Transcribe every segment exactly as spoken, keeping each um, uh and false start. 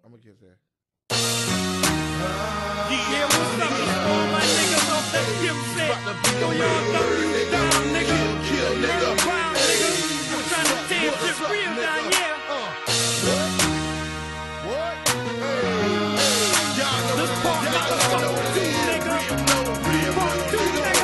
I'm gonna get that. Yeah, what's up? It's all my niggas off that skip set. Yo, y'all know you down, nigga. Kill, nigga. Wild, nigga. I'm trying to tear shit real down here. What? What? Y'all know This part of my fuck two, nigga. Part two, nigga.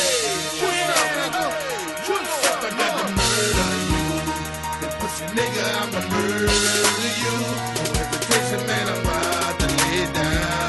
What's up? I got the murder you. The pussy nigga, I'ma murder you. No hesitation, man, I'm about to lay it down.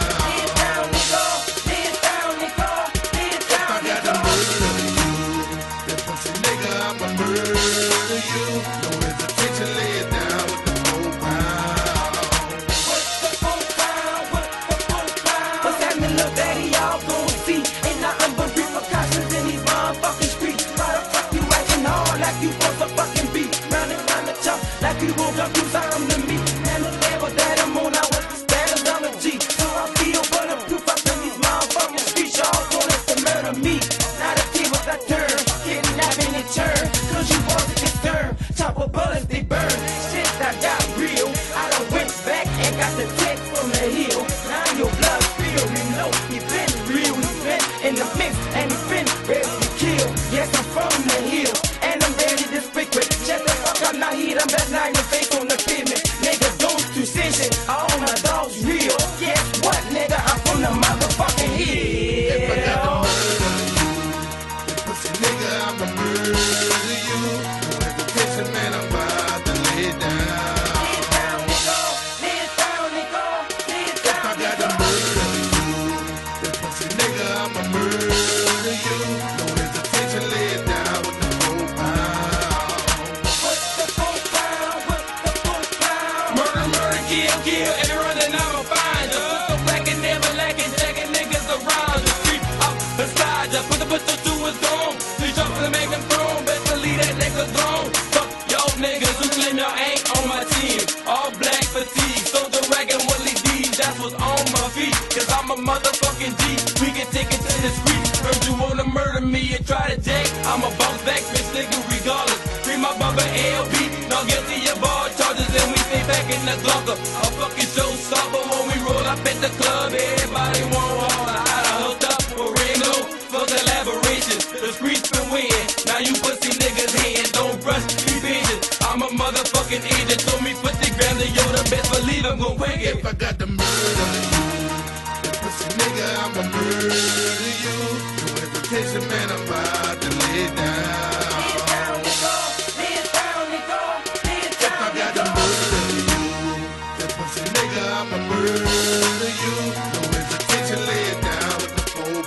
Murder you, no hesitation, lay it down with the four pound. What's the four pound? What's the four pound? What's happening, little daddy? Y'all gon' see. Ain't nothing but repercussions in these motherfucking streets. Why the fuck you acting hard like you supposed to fucking be? Round and round the chop like you woke up, you something to me. And the level that I'm on, I want the status on the G. So I feel bulletproof up in these motherfucking streets. Y'all gon' have to murder me. Now the tables I turn, kidnapping and turn. You wasn't concerned, chopper bullets they burn. Shit, I got real. I done went back and got the text from the hill. Now your blood feel, you know he been real. He been in the mix and he been ready to kill. Yes, I'm from the hill and I'm ready to speak with. Shut the fuck up, now heat. I'm back now your face on the pavement. Nigga, don't do shit. All my dogs real. Guess what, nigga? I'm from the motherfucking hill. If I got the murder you, the pussy nigga, I'ma murder you. No hesitation, man, I'm about to lay it down. Lay it down, nigga. Lay it down, nigga. Lay it If down, I got the murder you, the pussy nigga, I'ma murder you. No hesitation, lay it down with the four pound. What's the four pound? What's the four pound? Murder, murder, kill, kill, every run that I'ma find ya. Put the black and never lacking, jacking niggas around ya. Creep up beside ya, put the pistol to his dome. He jump to the magnum throne, best believe that nigga gone. Fuck y'all niggas who claim y'all ain't on my team. All black fatigue, so the wagon Willie D, that's what's on my feet. Cause I'm a motherfucking G, we can take it to the street. Heard you wanna murder me and try to jack, I'm a bounce back bitch nigga regardless. Free my bubba L B, not guilty of all charges and we stay back in the Glocker. A fucking showstopper when we roll up at the club, everybody want all I done hooked up for Reno, for collaboration. The streets been waiting, now you pussy niggas hating, don't rush, be patient. I'm a motherfucking agent, told me put the gram to Yoda, best believe I'm gon' wing it. If I got the murder you, the pussy nigga, I'ma murder you. No hesitation, man, I'm about to lay it down. Lay it down, nigga. Lay it down, nigga. Lay it If I down, got the nigga. murder you, the pussy nigga, I'ma murder you. No hesitation, lay it down with the four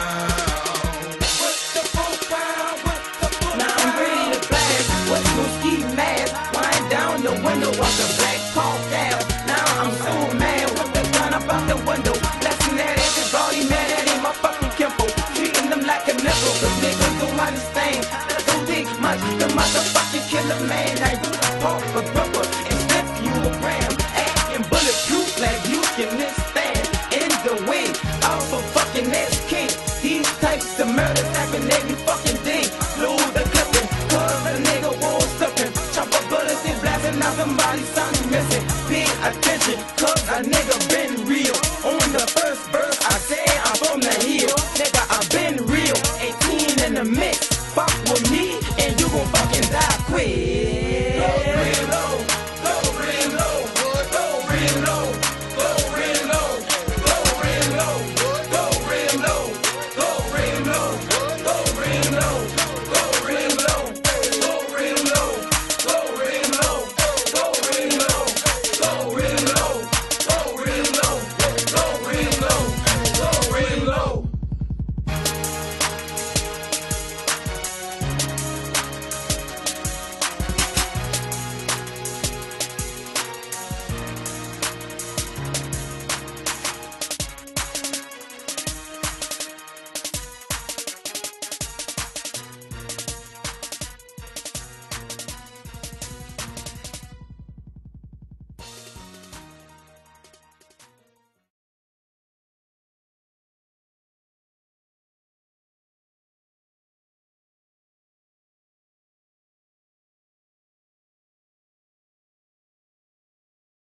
pound. What's the four pound? What's the four pound? Now I'm ready to blast. What's no ski mask? Wind down the window of the black car down. Now I'm so mad with the gun up out the window. Blasting at everybody, mad at him, my fucking Kimbo. Treating them like a nipple, cause niggas don't understand. That don't take much, the motherfucking killer man. Now you the pop a rubber and slip you a gram. Acting bulletproof like you can withstand. In the way of a fucking ass king. These types of murders happen every fucking day. Blow the clipping, cause a nigga won't slipping. Chop a bullet and blasting out somebody, something missing. Pay attention.